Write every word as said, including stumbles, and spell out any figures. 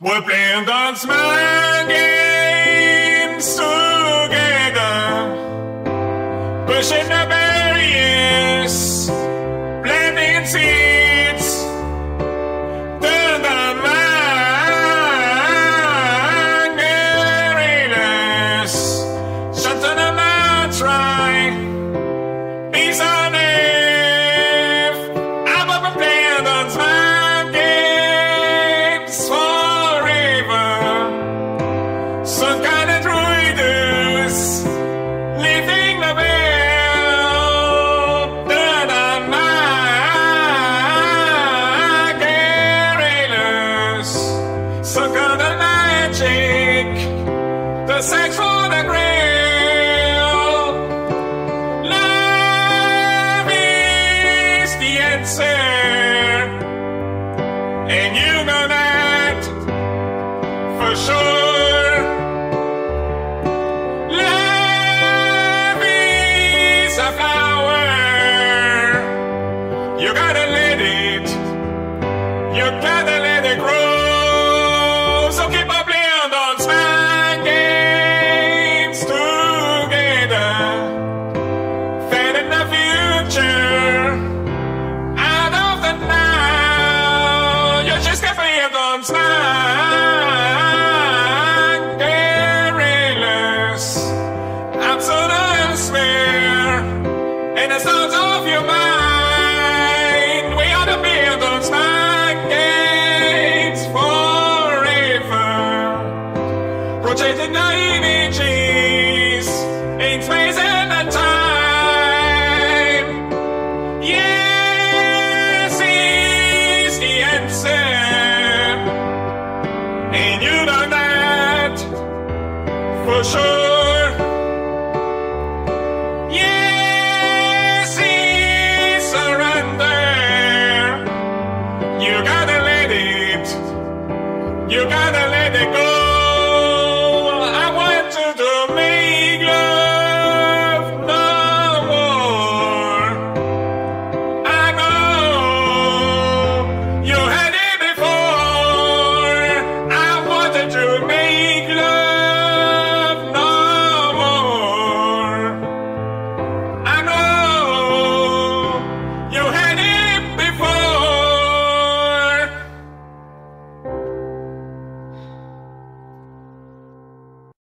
We're playing dance man games together, pushing the barriers, planting seeds, turn the man guerrillas, shut to the mouth, right, peace on earth. I'm up and playing dance man games forever. Some kind of druids living the bell, turn on my guerrillas. Some kind of magic, the sex for the grail. Love is the answer, and you know that for sure. Love is a flower, you gotta let it, you gotta let it grow. So keep on playing those fine games together, fed in the future, out of the now. You just can't play those fine guerrillas. Absolute sphere, in the sounds of your mind. We ought to build those fine games forever, rotating the images in space and the time. Yes is the answer, and you know that for sure.